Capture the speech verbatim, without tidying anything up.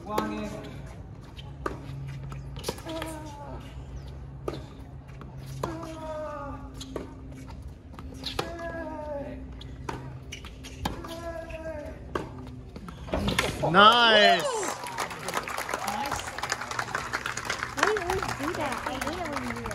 Nice. Why do you always do that? I hate it when you do that.